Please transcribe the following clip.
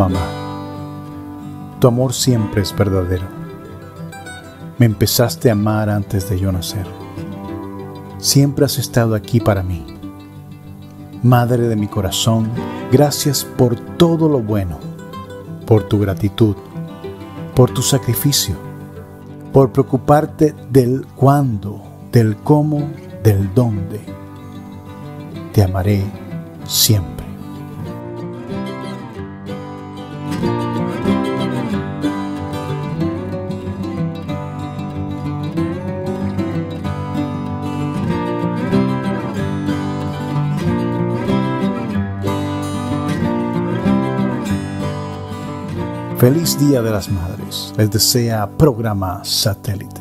Mamá, tu amor siempre es verdadero. Me empezaste a amar antes de yo nacer. Siempre has estado aquí para mí. Madre de mi corazón, gracias por todo lo bueno, por tu gratitud, por tu sacrificio, por preocuparte del cuándo, del cómo, del dónde. Te amaré siempre. Feliz Día de las Madres. Les desea Programa Satélite.